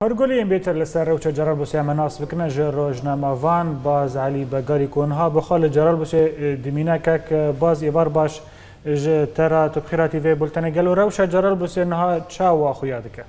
هرگولی بیتر لسر روچه جرال بوسی مناس بکنه روزنامه وان باز علی بگاری کنها بخال جرال بوسی دمینه که باز ایوار باش ترى تبخيراتي في بلتنا قالوا روشة جرال بوسی انها تشاو خويادك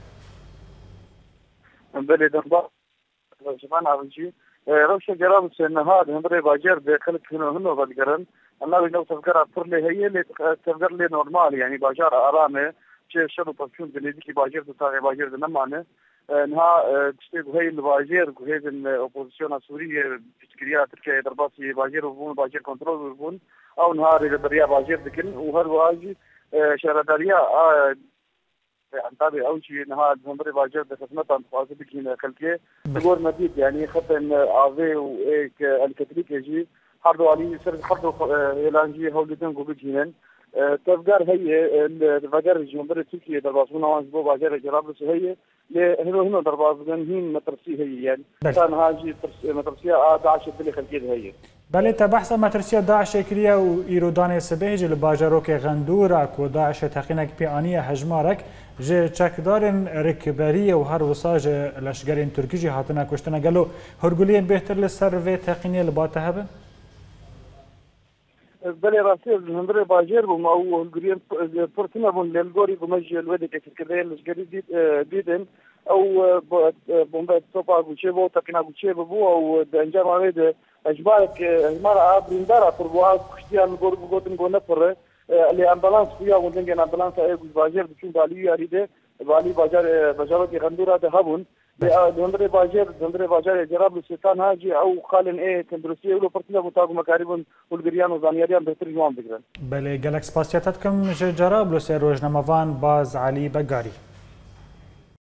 بلي دنبا جمان عرجي روشة جرال بوسی انها همبري باجر بخلق هنو بدقرن انا بينو تفكر اثر لي هي اللي تفكر لي نورمال يعني باجر ارامه شيء شنو بفشون بنيدي باجر تاعي باجر دنمانه انها تشتي هي الباجر وهي الاوبوزيسيون السوريه بتكريا تركيا درباسي باجر وبون باجر كنترول وبون او نهار البريا باجر دكن وهر واجي شهرداريا عن طابع او شيء نهار همبري باجر بخدمه انفاس بكين خلكي تقول مديد يعني خط ان افي وك الكتريك يجي حردو علي سر حردو يلانجي هولدن جوجينن تفكر هي الفجر الجمهورية التركية درباسون وان بو باجر جرابلس هي هنا درباسون هين مترسي هي يعني كان هاجي مترسية داعش اللي خلقيه هي بله تبحث مترسية داعش كريا وإيرودان سبهج الباجروك غندورك وداعش تقينك بيانية هجمارك جه چکدارن رکبریه و هر وساج لشگرین ترکیجی هاتنا کشتنا گلو هرگولین بهتر لسر و تقینی لباته هبن؟ بله راستی هندره باجر بوم او هلگرین پرتنا بون للگوری بمجی الوده که کده لشگری دیدن او بومبه توپا گوچه بو تقینا گوچه بو او انجام آمده اجبارك اجمار عابرين دارا تربوها كشتيان غوتن غو نفر اللي امبلانس فيها ولنجن امبلانس اي باجر بتشون بالي اريده بالي باجر غندوره دهبون دندري باجر جراب الشيطان هاجي او خالن ايه تندرسيه ولو فرتنا بتاعو مكاربون ولغريان وزانياريان بهتر جوان بگرن بله گلکس پاسیاتتکم جراب لو سر روزنامه وان باز علی بگاری